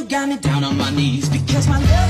got me down on my knees, because my love